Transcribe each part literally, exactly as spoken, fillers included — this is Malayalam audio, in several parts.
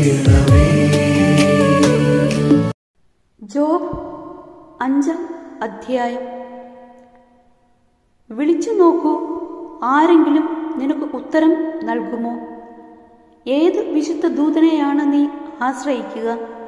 ചെയ്യണമേ. ജോബ് അഞ്ചാം അധ്യായം. വിളിച്ചു നോക്കൂ, ആരെങ്കിലും നിനക്ക് ഉത്തരം നൽകുമോ? ഏത് വിശുദ്ധ ദൂതനെയാണ് നീ ആശ്രയിക്കുക?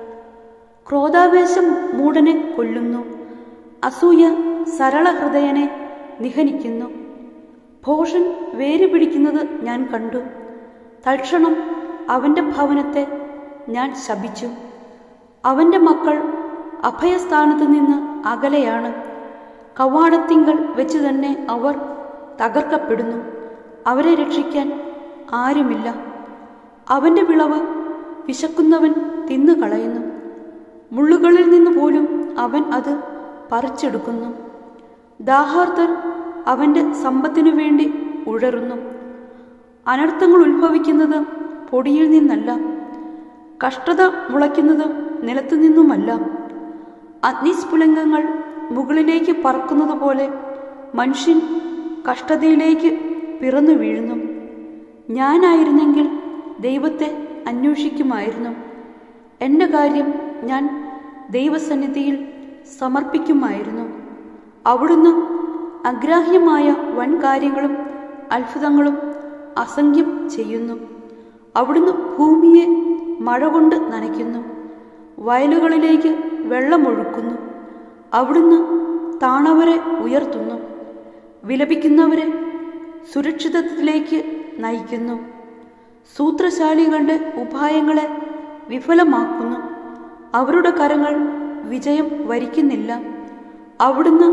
ക്രോധാവേശം മൂഢനെ കൊല്ലുന്നു, അസൂയ സരള ഹൃദയനെ നിഹനിക്കുന്നു. ഭോഷൻ വേര് പിടിക്കുന്നത് ഞാൻ കണ്ടു. തൽക്ഷണം അവൻ്റെ ഭവനത്തെ ഞാൻ ശപിച്ചു. അവൻ്റെ മക്കൾ അഭയസ്ഥാനത്ത് നിന്ന് അകലെയാണ്. കവാടത്തിങ്കൽ വെച്ച് തന്നെ അവർ തകർക്കപ്പെടുന്നു. അവരെ രക്ഷിക്കാൻ ആരുമില്ല. അവൻ്റെ വിളവ് വിശക്കുന്നവൻ തിന്നുകളയുന്നു. മുള്ളുകളിൽ നിന്ന് പോലും അവൻ അത് പറിച്ചെടുക്കുന്നു. ദാഹാർത്തർ അവൻ്റെ സമ്പത്തിനു വേണ്ടി ഉഴറുന്നു. അനർത്ഥങ്ങൾ ഉത്ഭവിക്കുന്നത് പൊടിയിൽ നിന്നല്ല, കഷ്ടത മുളയ്ക്കുന്നത് നിലത്തു നിന്നുമല്ല. അഗ്നിസ്ഫുലിംഗങ്ങൾ മുകളിലേക്ക് പറക്കുന്നത് പോലെ മനുഷ്യൻ കഷ്ടതയിലേക്ക് പിറന്നു വീഴുന്നു. ഞാനായിരുന്നെങ്കിൽ ദൈവത്തെ അന്വേഷിക്കുമായിരുന്നു. എൻ്റെ കാര്യം ഞാൻ ദൈവസന്നിധിയിൽ സമർപ്പിക്കുമായിരുന്നു. അവിടുന്ന് അഗ്രാഹ്യമായ വൻ കാര്യങ്ങളും അത്ഭുതങ്ങളും അസംഖ്യം ചെയ്യുന്നു. അവിടുന്ന് ഭൂമിയെ മഴ കൊണ്ട് നനയ്ക്കുന്നു, വയലുകളിലേക്ക് വെള്ളമൊഴുക്കുന്നു. അവിടുന്ന് താണവരെ ഉയർത്തുന്നു, വിലപിക്കുന്നവരെ സുരക്ഷിതത്വത്തിലേക്ക് നയിക്കുന്നു. സൂത്രശാലികളുടെ ഉപായങ്ങളെ വിഫലമാക്കുന്നു. അവരുടെ കരങ്ങൾ വിജയം വരിക്കുന്നില്ല. അവിടുന്ന്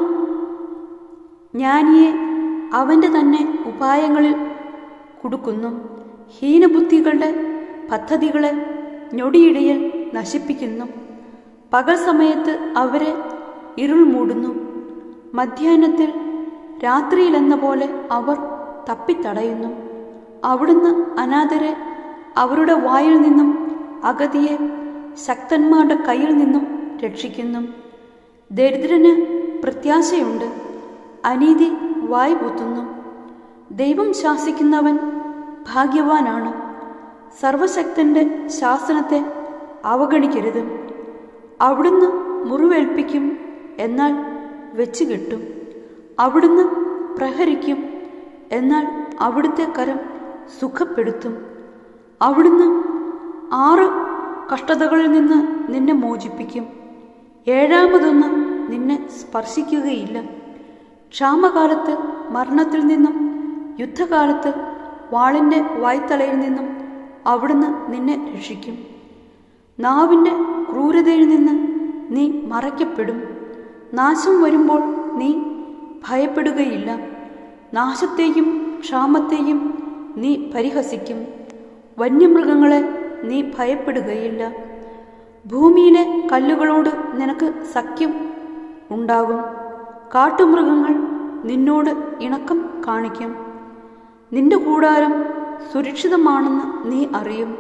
ജ്ഞാനിയെ അവൻ്റെ തന്നെ ഉപായങ്ങളിൽ കുടുക്കുന്നു. ഹീനബുദ്ധികളുടെ പദ്ധതികളെ ഞൊടിയിടയിൽ നശിപ്പിക്കുന്നു. പകൽ സമയത്ത് അവരെ ഇരുൾ മൂടുന്നു. മധ്യാഹ്നത്തിൽ രാത്രിയിലെന്ന പോലെ അവർ തപ്പിത്തടയുന്നു. അവിടുന്ന് അനാഥരെ അവരുടെ വായിൽ നിന്നും അഗതിയെ ശക്തന്മാരുടെ കയ്യിൽ നിന്നും രക്ഷിക്കുന്നു. ദരിദ്രന് പ്രത്യാശയുണ്ട്, അനീതി വായ് പൊത്തുന്നു. ദൈവം ശാസിക്കുന്നവൻ ഭാഗ്യവാനാണ്. സർവശക്തന്റെ ശാസനത്തെ അവഗണിക്കരുത്. അവിടുന്ന് മുറിവേൽപ്പിക്കും, എന്നാൽ വെച്ച് കെട്ടും. അവിടുന്ന് പ്രഹരിക്കും, എന്നാൽ അവിടുത്തെ കരം സുഖപ്പെടുത്തും. അവിടുന്ന് ആറ് കഷ്ടതകളിൽ നിന്ന് നിന്നെ മോചിപ്പിക്കും. ഏഴാമതൊന്ന് നിന്നെ സ്പർശിക്കുകയില്ല. ക്ഷാമകാലത്ത് മരണത്തിൽ നിന്നും യുദ്ധകാലത്ത് വാളിൻ്റെ വായ്ത്തലയിൽ നിന്നും അവിടുന്ന് നിന്നെ രക്ഷിക്കും. നാവിൻ്റെ ക്രൂരതയിൽ നിന്ന് നീ മറയ്ക്കപ്പെടും. നാശം വരുമ്പോൾ നീ ഭയപ്പെടുകയില്ല. നാശത്തെയും ക്ഷാമത്തെയും നീ പരിഹസിക്കും. വന്യമൃഗങ്ങളെ നീ ഭയപ്പെടുകയില്ല. ഭൂമിയിലെ കല്ലുകളോട് നിനക്ക് സഖ്യം ഉണ്ടാകും. കാട്ടുമൃഗങ്ങൾ നിന്നോട് ഇണക്കം കാണിക്കും. നിന്റെ കൂടാരം സുരക്ഷിതമാണെന്ന് നീ അറിയും.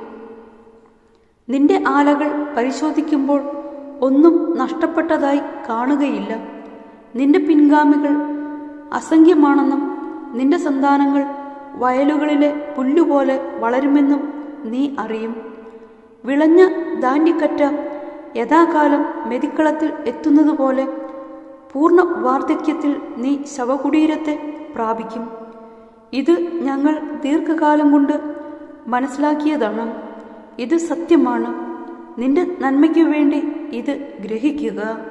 നിന്റെ ആലകൾ പരിശോധിക്കുമ്പോൾ ഒന്നും നഷ്ടപ്പെട്ടതായി കാണുകയില്ല. നിന്റെ പിൻഗാമികൾ അസംഖ്യമാണെന്നും നിന്റെ സന്താനങ്ങൾ വയലുകളിലെ പുല്ലുപോലെ വളരുമെന്നും നീ അറിയും. വിളഞ്ഞ ധാന്യക്കറ്റ യഥാകാലം മെതിക്കളത്തിൽ എത്തുന്നതുപോലെ പൂർണ്ണ വാർദ്ധക്യത്തിൽ നീ ശവകുടീരത്തെ പ്രാപിക്കും. ഇത് ഞങ്ങൾ ദീർഘകാലം കൊണ്ട് മനസ്സിലാക്കിയതാണ്. ഇത് സത്യമാണ്. നിന്റെ നന്മയ്ക്കു വേണ്ടി ഇത് ഗ്രഹിക്കുക.